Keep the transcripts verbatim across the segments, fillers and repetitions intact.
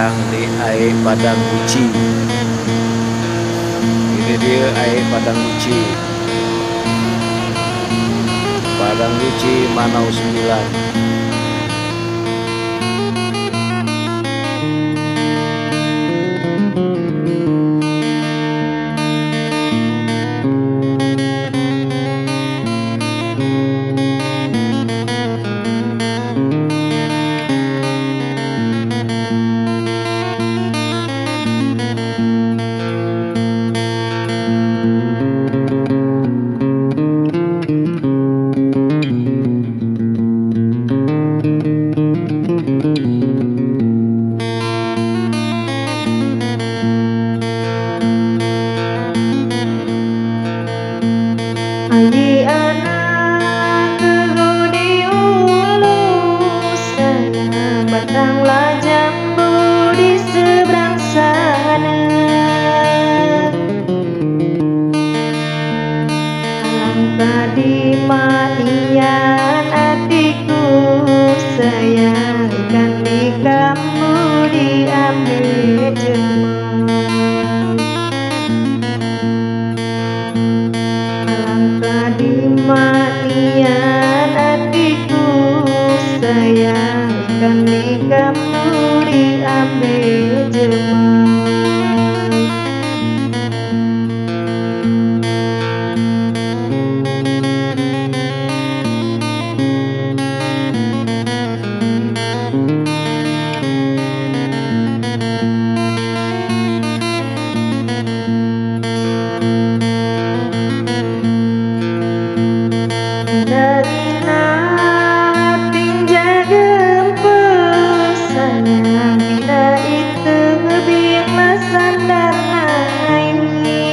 sayang di air Padang Guci. Ini dia air Padang Guci. Padang Guci Manau sembilan. Ayi anak kegudi ulu, sayang batanglah jambu di seberang sana. Alangkah dimanian hatiku, sayang ikan di kamu diambil jemur. Alangkah dimanian hatiku, sayang ikan di kamu diambil jemur. Darina tinja gempes, sayang kita itu biarlah sandar ini.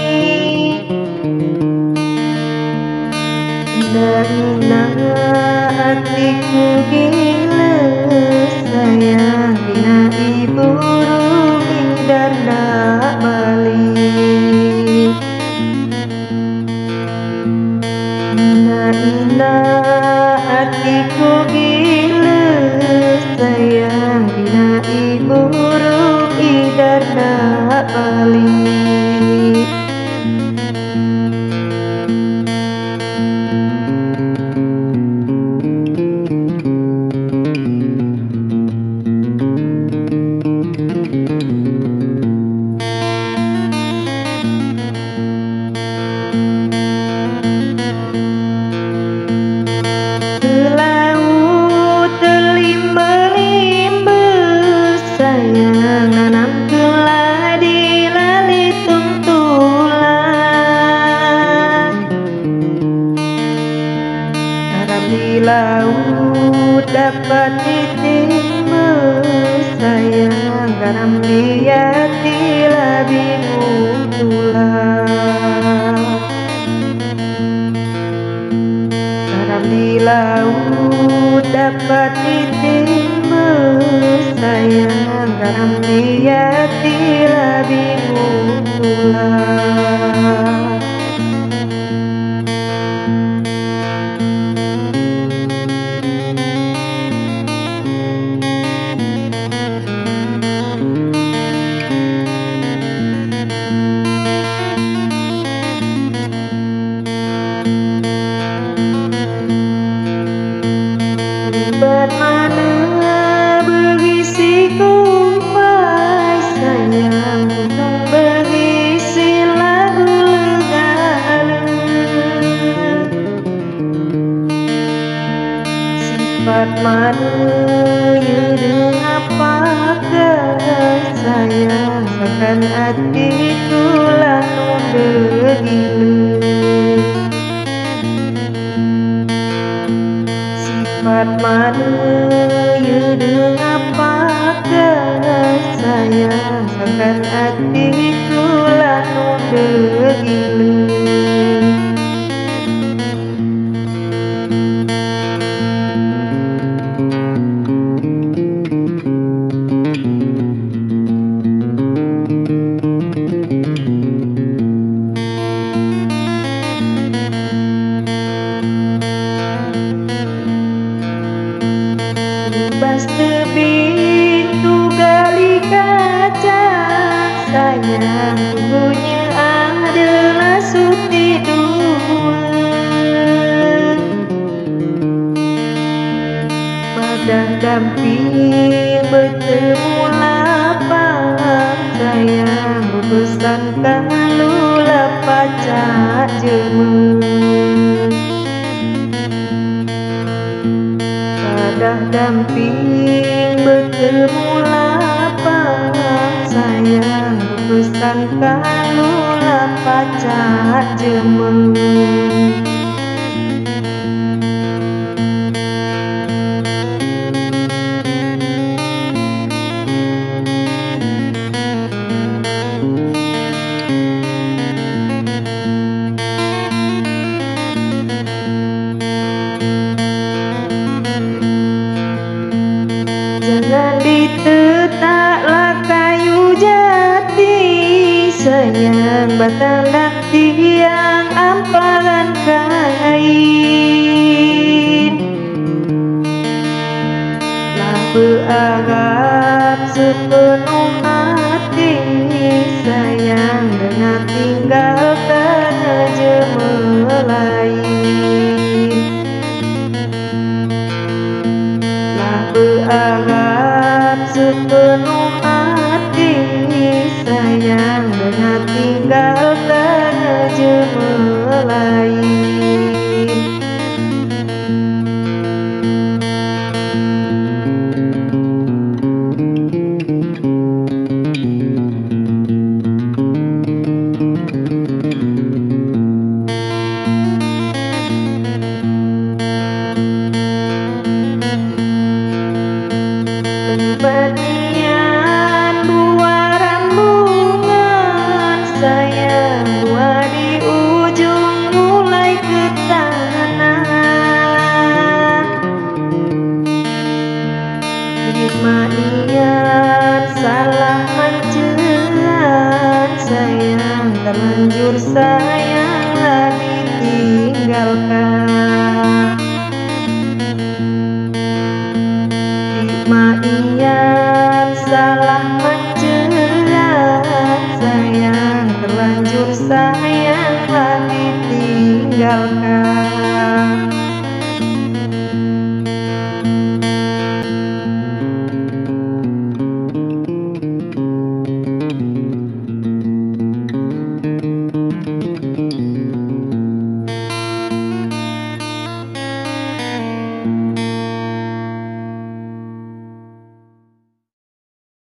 Darina hatiku gila, sayang dina ibu hindar dak balik. Indah hatiku gila, sayang dina ibu hindar dak balik. Sayang nanam keladi lalitung tulang, harap di laut dapat ditimba, sayang garam di hati lah bingung tulang. Garam di laut dapat ditimba, sayang garam di hati lah bingung tulang. Ribet mana berisi kumpai, sayang bukan berisi lagu legala. Sifat mana yudeng apakah, sayang seakan hatiku lah bergila. Sifat mana yudeng apakah, sayang seakan hatiku lah bergila. Bas tebing tu gali sayang, sungguhnya adalah suti dua. Pada damping bertemu lapang sayang, berpesan kalulah pacak jemur. Pada damping bertemu lapang sayang, berpesan kalulah pacak jemur. Jangan ditetaklah kayu jati sayang, batang dan tiang amparan kain. Lah berharap sepenuh hati sayang, dengan tinggalkan jemur lain. Lah berharap sepenuh hati sayang, dengan tinggalkan jemur lain. Banian buah rambungan sayang, buah di ujung mulai ke tanah. Hikmanian salah mencerat sayang, terlanjur sayanglah ditinggalkan. Hikmanian salah mencerat sayang, terlanjur sayanglah ditinggalkan.